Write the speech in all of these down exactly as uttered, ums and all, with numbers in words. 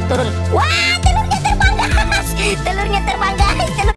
turun. Wah, telurnya terbang guys. Telurnya terbang guys. Telur...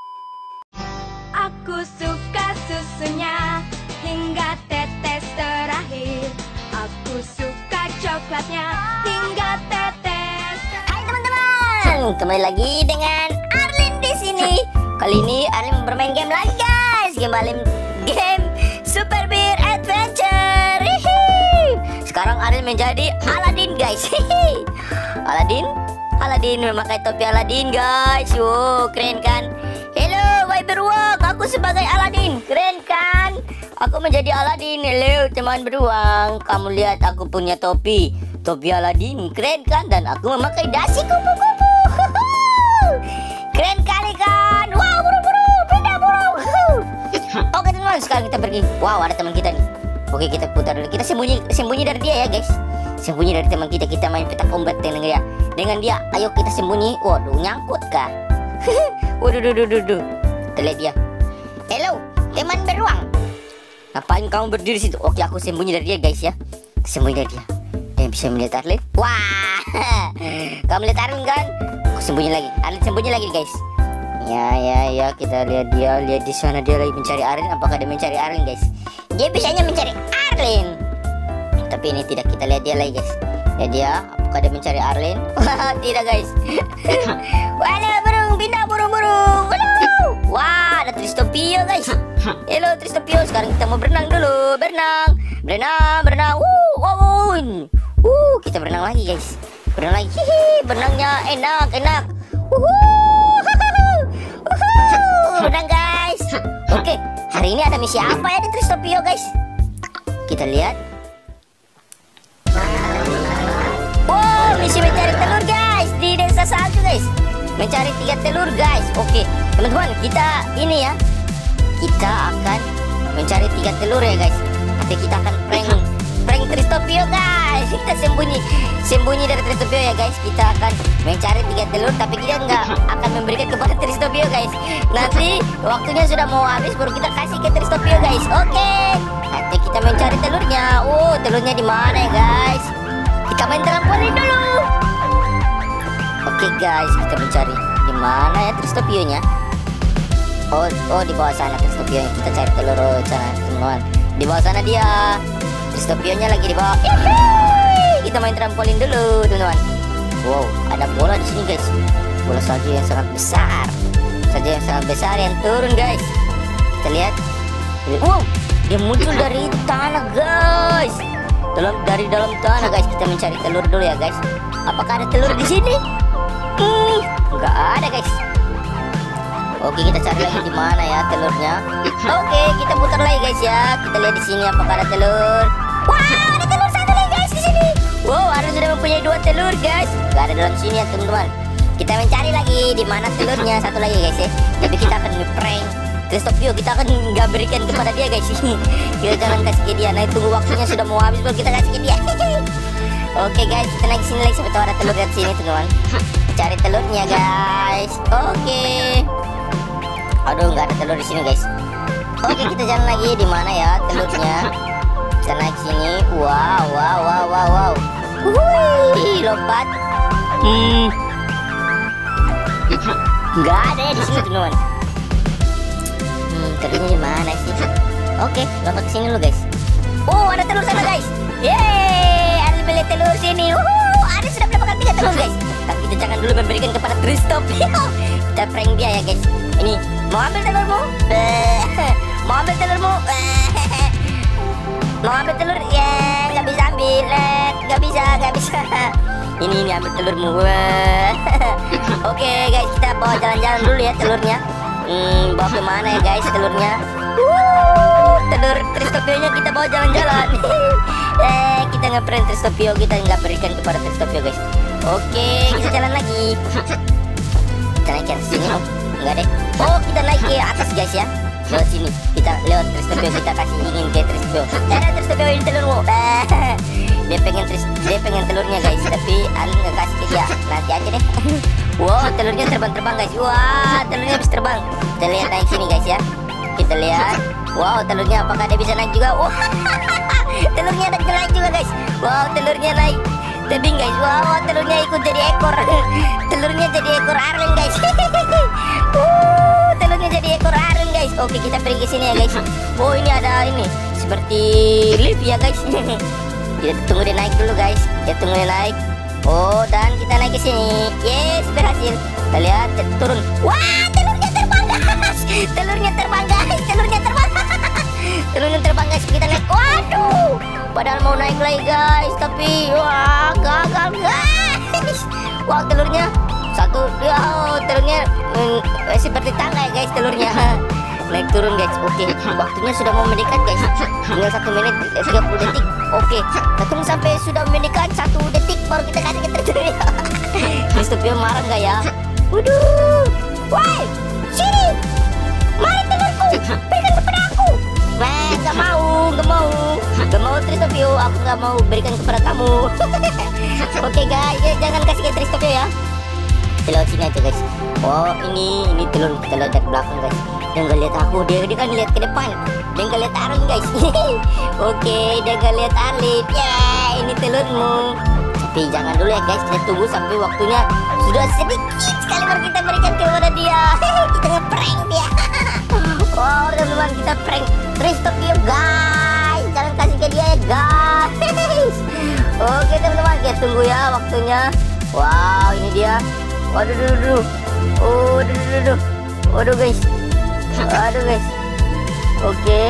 Aku suka susunya hingga tetes terakhir. Aku suka coklatnya hingga tetes. Hai teman-teman, kembali lagi dengan Arlin di sini. Kali ini Arlin bermain game lagi guys. Game Arlin, game Super Bear Adventure. Hihi. Sekarang Arlin menjadi Aladin guys. Hihi. Aladin, Aladin memakai topi Aladin guys. Wow, keren kan? Hello, wahai beruang, aku sebagai Aladin. Keren kan? Aku menjadi Aladin. Hello teman beruang, kamu lihat aku punya topi. Topi Aladin, keren kan? Dan aku memakai dasi kupu-kupu. Keren kali kan? Wow, buru-buru, pindah burung. Oke teman-teman, sekarang kita pergi. Wow, ada teman kita nih. Oke, kita putar dulu. Kita sembunyi, sembunyi dari dia ya guys. Sembunyi dari teman kita. Kita main petak umpet dengan dia. Dengan dia, ayo kita sembunyi. Waduh, nyangkut kah? Waduh, duh, duh, duh, duh. Kita lihat dia. Hello, teman beruang. Ngapain kamu berdiri situ? Oke, aku sembunyi dari dia guys ya. Sembunyi dari dia. Dia bisa melihat Arlin. Wah, kamu lihat Arlin kan? Aku sembunyi lagi. Arlin sembunyi lagi guys. Ya, ya, ya. Kita lihat dia. Lihat di sana dia lagi mencari Arlin. Apakah dia mencari Arlin guys? Dia bisanya mencari Arlin. Tapi ini tidak, kita lihat dia lagi guys. Ya dia, apakah dia mencari Arlin? Wah, tidak guys. Waduh, burung, pindah burung-burung. Wah, ada Tristopio guys. Hello Tristopio, sekarang kita mau berenang dulu. Berenang, berenang, berenang. Wuh, wow, wow. Uh, kita berenang lagi guys. Berenang lagi. Hihi, berenangnya enak, enak. Wuh, berenang guys. Oke, hari ini ada misi apa ya di Tristopio guys? Kita lihat. Wow, misi mencari telur guys di desa salju guys. Mencari tiga telur guys. Oke teman-teman, kita ini ya, kita akan mencari tiga telur ya guys. Tapi kita akan prank prank Tristopio guys. Kita sembunyi sembunyi dari Tristopio ya guys. Kita akan mencari tiga telur, tapi kita nggak akan memberikan kepada Tristopio guys. Nanti waktunya sudah mau habis baru kita kasih ke Tristopio guys. Oke, nanti kita mencari telurnya. Oh, telurnya di mana ya guys? Kita main trampolin dulu. Oke guys, kita mencari di mana ya Tristopio-nya. Oh, oh di bawah sana Tristopio-nya. Kita cari telur oh, sana teman-teman. Di bawah sana dia. Tristopio-nya lagi di bawah. Ihiii. Kita main trampolin dulu teman-teman. Wow, ada bola di sini guys. Bola salju yang sangat besar. Salju yang sangat besar yang turun guys. Kita lihat. Wow, dia muncul dari tanah guys. Dalam dari dalam tanah guys. Kita mencari telur dulu ya guys. Apakah ada telur di sini? Hmm, nggak ada guys. Oke, kita cari lagi di mana ya telurnya. Oke, kita putar lagi guys ya. Kita lihat di sini apakah ada telur. Wah, ada telur satu lagi guys di sini. Wow, Arlin sudah mempunyai dua telur guys. Gak ada dalam sini ya teman-teman. Kita mencari lagi di mana telurnya satu lagi guys ya. Tapi kita akan nge-prank Tristopio. Kita akan nggak berikan kepada dia guys. Kita jangan kasih ke dia. Nah, tunggu waktunya sudah mau habis baru kita kasih ke dia. Oke guys, kita naik sini lagi. Siapa tahu ada telur di sini teman-teman. Cari telurnya guys. Oke. Aduh, nggak ada telur di sini guys. Oke, kita jalan lagi. Di mana ya telurnya? Kita naik sini. Wow, wow, wow, wow, wow. Wuih, lompat. Hmm. Nggak ada ya di sini teman-teman. Hmm, telurnya di mana sih? Oke, lompat ke sini dulu guys. Oh, ada telur sana guys. Yeay, ada beli telur sini. Wuhu, ada sudah mendapatkan tiga telur guys. Tapi kita jangan dulu memberikan kepada Tristopio. Kita prank dia ya guys. Ini, mau ambil telurmu? Mau ambil telurmu? Mau ambil telur? Ya, nggak bisa ambil. Nggak bisa, nggak bisa. Ini, ini ambil telurmu. Oke guys, kita bawa jalan-jalan dulu ya telurnya. Hmm, bawa kemana ya guys telurnya? Wuh, telur Tristopio-nya kita bawa jalan-jalan. Eh, kita nge-prank Tristopio, kita nggak berikan kepada Tristopio guys. Oke, kita jalan lagi. Kita naik ke sini. Oh, enggak deh. Oh, kita naik ke atas guys ya. Lewat sini. Kita lewat Tristopio, kita kasih ingin ke Tristopio. Ada Tristopio ini telurmu. Dia pengen tris, dia pengen telurnya guys, tapi Arlin nggak kasih ke dia. Nanti aja deh. Wow, telurnya terbang-terbang guys. Wah, telurnya bisa terbang. Kita lihat naik sini guys ya. Kita lihat. Wow, telurnya apakah dia bisa naik juga? Wah, telurnya ada naik juga guys. Wow, telurnya naik tebing guys. Wow, telurnya ikut jadi ekor. sini ya guys. Oh ini ada ini seperti lift ya guys. Kita tunggu dia naik dulu guys. Kita tunggu dia naik. Oh dan kita naik ke sini. Yes berhasil. Kita lihat turun. Wah telurnya terbang guys. Telurnya terbang guys. Telurnya terbang. Telurnya terbang guys. Kita naik. Waduh. Padahal mau naik lagi guys. Tapi wah gagal guys. Wah telurnya satu. Ya telurnya mm, seperti tangga ya guys telurnya. Naik turun guys. Oke waktunya sudah mau mendekat guys. Tinggal satu menit tiga puluh detik. Oke kita tunggu sampai sudah mendekat satu detik baru kita kasih ke telurnya. Kristopio marah nggak ya? Waduh. Woi sini. Mari telurku. Berikan kepada aku. Wah nggak mau. Nggak mau. Nggak mau Kristopio. Aku nggak mau berikan kepada kamu. Oke guys ya, jangan kasih ke Kristopio ya. Kita lewat sini aja guys. Oh ini ini telur kita lihat dari belakang guys. Dia nggak lihat aku, dia, dia kan lihat ke depan. Dia nggak lihat Arlin guys. Oke dia nggak lihat Arlin. Ya ini telurmu. Tapi jangan dulu ya guys, kita tunggu sampai waktunya sudah sedikit sekali baru kita berikan kepada dia. Kita nge-prank dia. Oh teman-teman kita prank Kristopio guys. Jangan kasih ke dia ya guys. Oke teman-teman kita tunggu ya waktunya. Wow ini dia. Waduh, duh, duh. Oh, duh, duh, duh. Waduh guys. Aduh guys. Oke.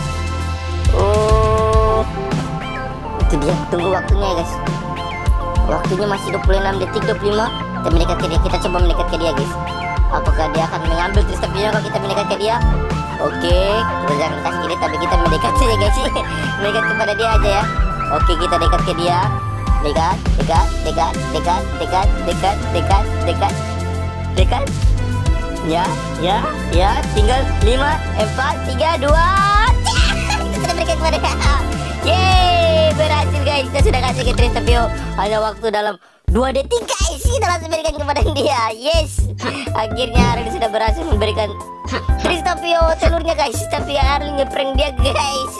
Oh. Itu dia. Tunggu waktunya ya guys. Waktunya masih dua puluh enam detik dua puluh lima. Kita mendekat ke dia. Kita coba mendekat ke dia guys. Apakah dia akan mengambil Kristopio kalau kita mendekat ke dia? Oke. Kita jangan kasih kiri tapi kita mendekat saja guys. Mendekat kepada dia aja ya. Oke kita dekat ke dia. Dekat, dekat, dekat, dekat, dekat, dekat, dekat, dekat, dekat. Ya, ya, ya. Tinggal lima, empat, tiga, dua. Kita sudah berikan kepada dia. Yeay, berhasil guys. Kita sudah kasih ke Kristopio. Hanya waktu dalam dua detik guys. Kita langsung berikan kepada dia. Yes. Akhirnya Arlin sudah berhasil memberikan Kristopio telurnya guys. Tapi Arlin nge-prank dia guys.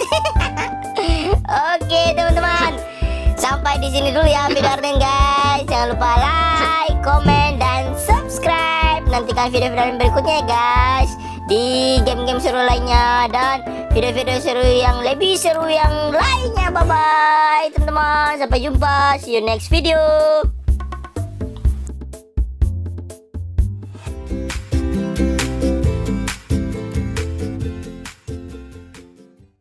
Oke teman-teman. Sampai di sini dulu ya video Arlin guys. Jangan lupa like, komen, dan subscribe. Nantikan video-video berikutnya ya guys. Di game-game seru lainnya dan video-video seru yang lebih seru yang lainnya. Bye-bye teman-teman. Sampai jumpa. See you next video.